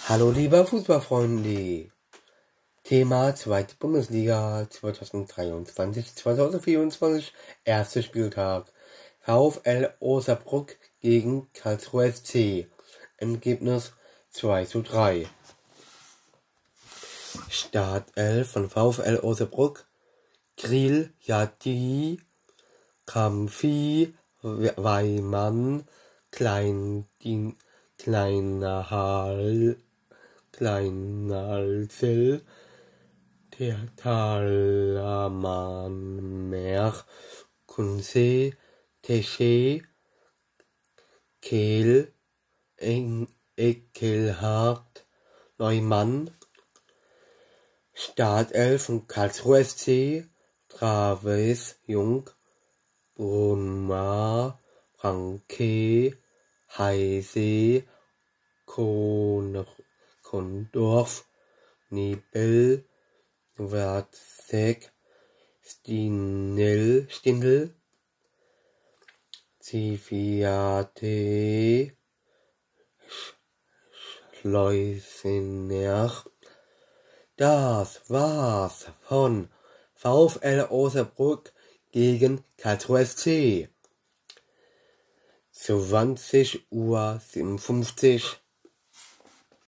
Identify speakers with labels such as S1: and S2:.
S1: Hallo lieber Fußballfreunde, Thema zweite Bundesliga 2023/2024, erster Spieltag. VfL Osnabrück gegen Karlsruhe SC. Ergebnis 2:3. Startelf von VfL Osnabrück: Grill, Yadi, Kampfi, Weimann, Kleinalsel, der Talamann, Kunze, Tesche, Kehl, Ekelhardt, Neumann. Startelf von Karlsruhe SC: Traves, Jung, Brunner, Franke, Heise, Kondorf, Nebel, Watzek, Stindl, Ziviate, Schleusener. Das war's von VfL Osnabrück gegen Karlsruhe SC. 20:57 Uhr